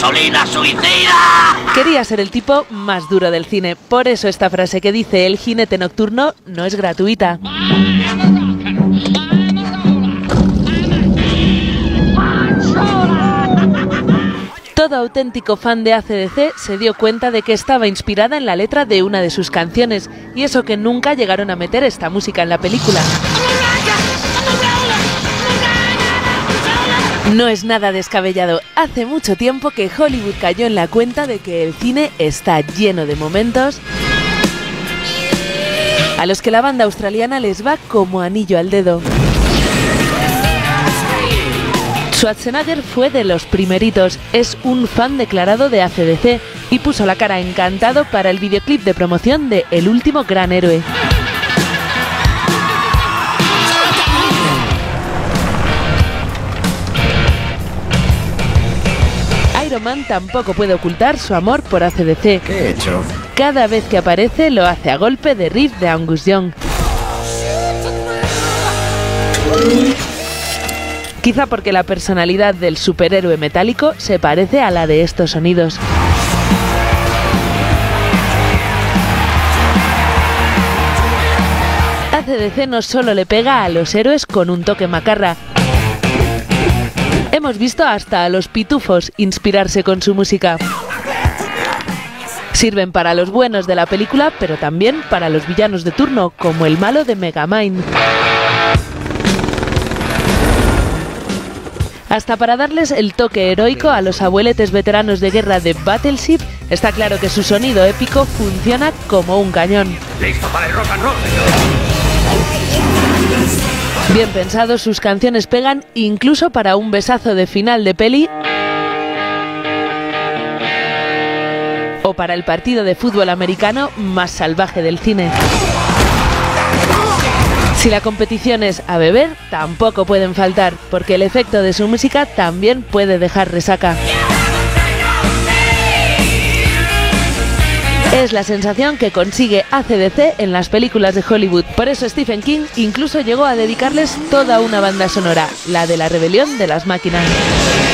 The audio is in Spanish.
gasolina suicida! Quería ser el tipo más duro del cine, por eso esta frase que dice El jinete nocturno no es gratuita. Todo auténtico fan de AC/DC se dio cuenta de que estaba inspirada en la letra de una de sus canciones, y eso que nunca llegaron a meter esta música en la película. No es nada descabellado. Hace mucho tiempo que Hollywood cayó en la cuenta de que el cine está lleno de momentos a los que la banda australiana les va como anillo al dedo. Schwarzenegger fue de los primeritos, es un fan declarado de AC/DC y puso la cara encantado para el videoclip de promoción de El último gran héroe. Iron Man tampoco puede ocultar su amor por AC/DC. ¿Qué he hecho? Cada vez que aparece lo hace a golpe de riff de Angus Young. Quizá porque la personalidad del superhéroe metálico se parece a la de estos sonidos. AC/DC no solo le pega a los héroes con un toque macarra. Hemos visto hasta a los pitufos inspirarse con su música. Sirven para los buenos de la película, pero también para los villanos de turno, como el malo de Megamind. Hasta para darles el toque heroico a los abueletes veteranos de guerra de Battleship, está claro que su sonido épico funciona como un cañón. ¡Listo para el rock and roll! Bien pensados, sus canciones pegan incluso para un besazo de final de peli o para el partido de fútbol americano más salvaje del cine. Si la competición es a beber, tampoco pueden faltar, porque el efecto de su música también puede dejar resaca. Es la sensación que consigue AC/DC en las películas de Hollywood. Por eso Stephen King incluso llegó a dedicarles toda una banda sonora, la de La rebelión de las máquinas.